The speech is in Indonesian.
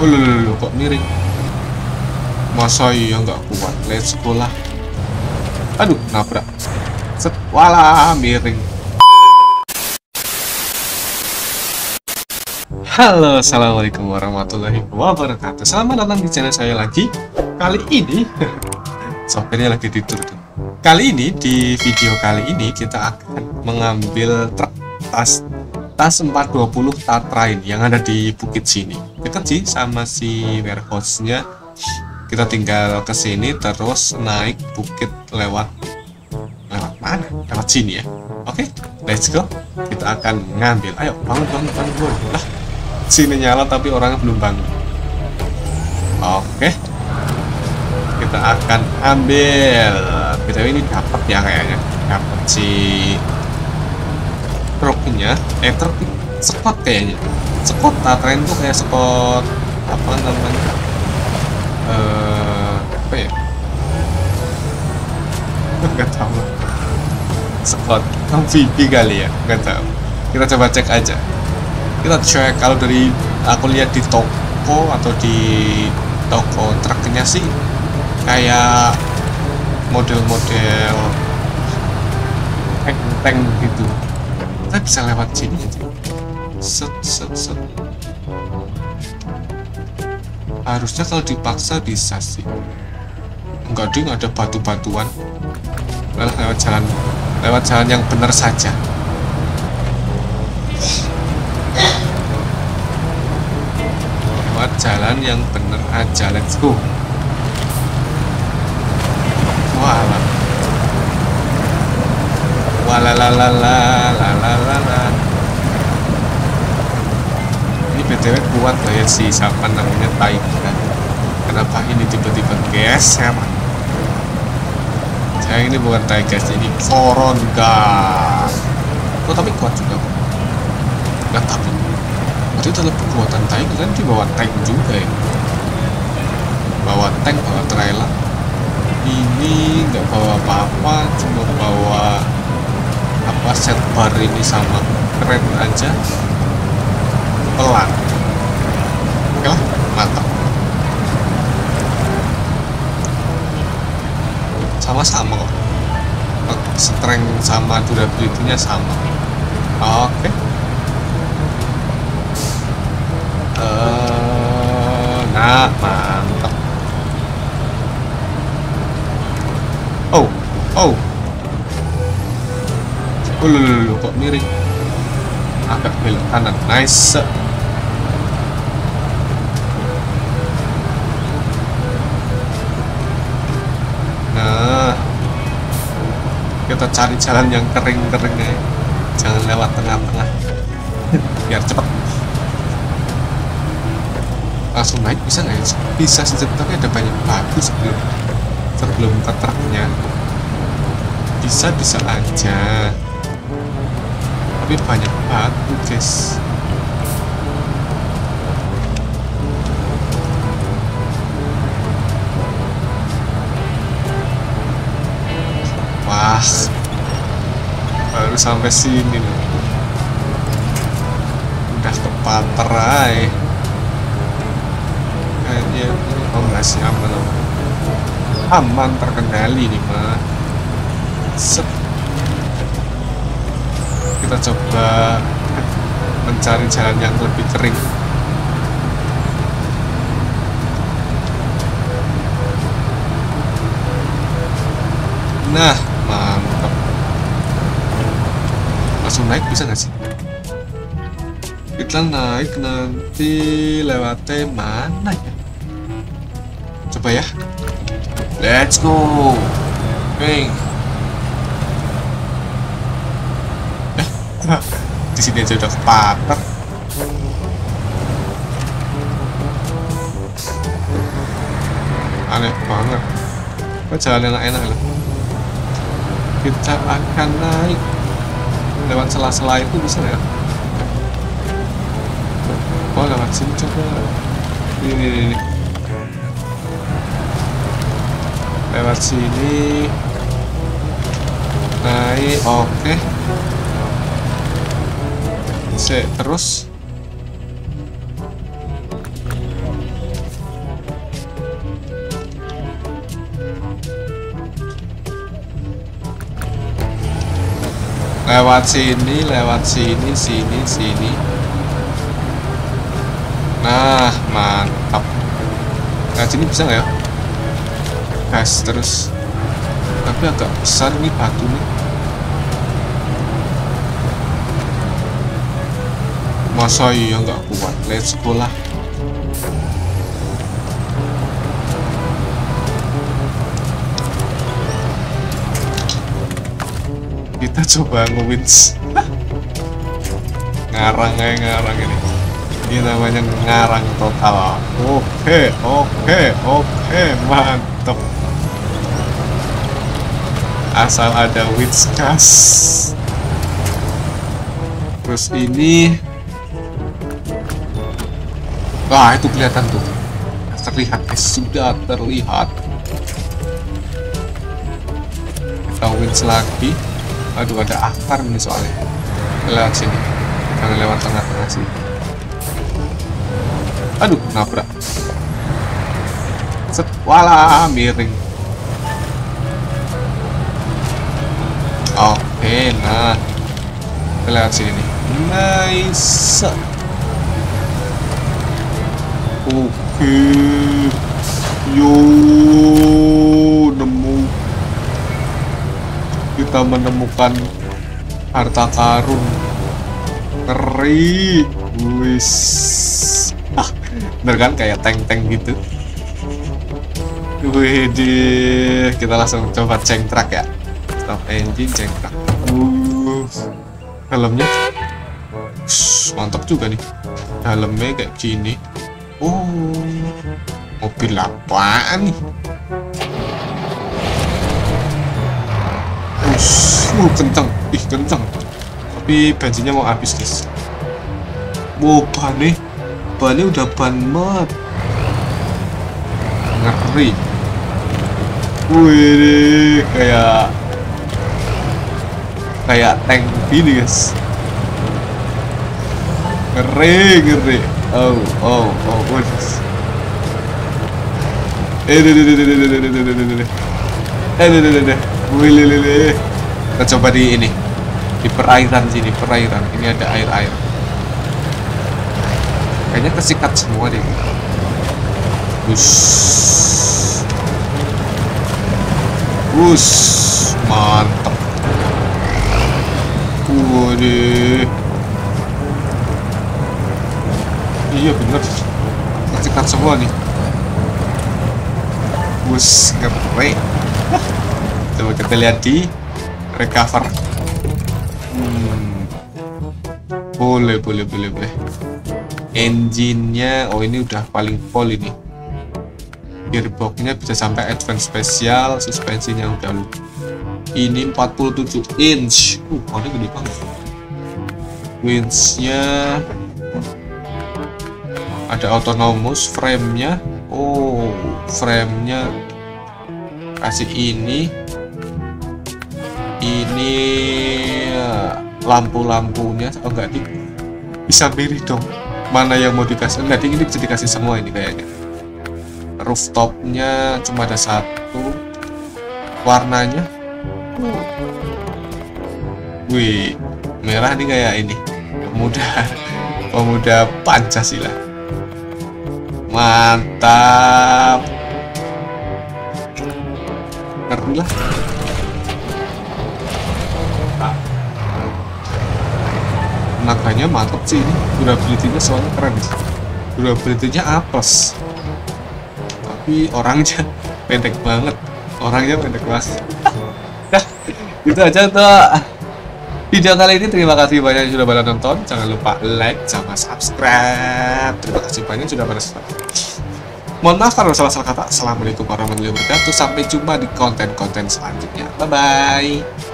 Loh, kok miring? Masa iya nggak kuat? Let's go lah. Aduh, nabrak. Set, walah, miring. Halo, assalamualaikum warahmatullahi wabarakatuh. Selamat datang di channel saya lagi. Kali ini, sopirnya lagi tidur tuh. Kali ini, di video kali ini kita akan mengambil truk tas 420 Tatra ini yang ada di bukit sini. Dekat sih sama si warehouse-nya. Kita tinggal ke sini terus naik bukit lewat mana? Lewat sini ya. Oke, let's go. Kita akan ngambil. Ayo, bangun. Lah, sini nyala tapi orangnya belum bangun. Oke, kita akan ambil. BTW ini dapat ya kayaknya. Dapat si truknya. Truk sekot kayaknya. Sekot Tatra itu kayak sekot apa namanya? Apa ya? Nggak tahu. Sekot amfibi kali ya, nggak tahu. Kita coba cek aja. Kita cek, kalau dari aku lihat di toko atau di toko truknya sih kayak model-model tank gitu. Kita bisa lewat sini aja. Set. Harusnya kalau dipaksa bisa sih. Enggak ding, ada batu-batuan. Lewat jalan yang benar saja. Lewat jalan yang benar aja. Let's go. Walalala. Ini BTW kuat lah ya si siapa namanya Taiga. Kenapa ini tiba-tiba geser? Sayang ini bukan Taiga, ini Foronga. Oh, tapi kuat juga kok. Nggak tapi. Berarti itu lebih kekuatan Taiga kan, dia bawa tank juga ya. Bawa tank, bawa trailer. Ini nggak bawa apa-apa, cuma bawa apa set bar ini sama keren aja. Pelan. Oke lah, mantap. Sama-sama kok. Strength sama durability-nya sama. Oke. Nah, mantap. Loh, kok miring? Agak belok kanan. Nice. Nah, kita cari jalan yang kering-kering ya. Jangan lewat tengah-tengah. Biar cepat. Langsung naik bisa nggak ya? Bisa sih, tapi ada banyak batu sebelum ke truknya. Bisa aja. Tapi banyak batu, guys. Wah, baru sampai sini loh. Udah kepaterai. Kayaknya masih aman loh. Aman, terkendali nih mah. Set. Kita coba mencari jalan yang lebih kering. Nah, mantap. Langsung naik bisa nggak sih? Kita naik nanti lewatnya mana ya? Coba ya. Let's go. Hey. Di sini aja udah kepater. Aneh banget. Kok jalan yang enak loh. Kita akan naik lewat sela-sela itu bisa ya? Oh, lewat sini coba. Ini. Lewat sini. Naik, oke. Terus Lewat sini, sini. Nah, mantap. Nah, sini bisa nggak ya? Gas terus. Tapi agak besar nih batu nih. Masa iya nggak kuat? Let's go lah. Kita coba nge-wins. Ngarang ini. Ini namanya ngarang total. Oke, mantap. Asal ada wins gas. Terus ini, wah itu kelihatan tuh, terlihat, sudah terlihat. Kita wins lagi. Aduh, ada akar nih soalnya. Lewat sini, jangan lewat tengah-tengah sini. Aduh, nabrak. Set, walah, miring. Oke, nah, kita lewat sini nih. Nice. Oke, yo, nemu. Kita menemukan harta karun. Ngeri. Wis. Bener kan kayak tank-tank gitu. Wih, kita langsung coba cengtrak ya. Stop engine, cengtrak. Dalamnya mantap juga nih. Dalamnya kayak gini. Oh, mobil apaan nih? Kenceng, kenceng. Tapi bensinnya mau habis, guys. Wow, bannya udah ban mat. Ngeri. Wih, kayak tank gini, guys. Ngeri. Oh. Wih. Kita coba di perairan sini, ini ada air. Kayaknya kesikat semua deh. Mantap. Waduh. Iya bener, kesikat semua nih. Ngeri. Coba kita lihat di recover. Boleh. Engine-nya, oh ini udah paling full ini. Gearbox-nya bisa sampai advance spesial, suspensinya udah lu. Ini 47 inch. Ini gede banget. Winch-nya ada autonomous, frame-nya. Oh, frame-nya kasih ini lampu-lampunya. Oh enggak, bisa milih dong mana yang mau dikasih. Enggak, ini bisa dikasih semua ini kayaknya. Rooftopnya cuma ada satu. Warnanya wih, merah nih kayak ini pemuda Pancasila. Mantap. Ngeri lah. Naganya mantap sih ini. Durability-nya soalnya keren. Durability-nya A+. Tapi orangnya pendek banget. Nah, gitu aja untuk video kali ini. Terima kasih banyak sudah pada nonton. Jangan lupa like sama subscribe. Terima kasih banyak sudah pada subscribe. Mohon maaf kalau salah kata. Assalamualaikum warahmatullahi wabarakatuh. Sampai jumpa di konten-konten selanjutnya. Bye-bye.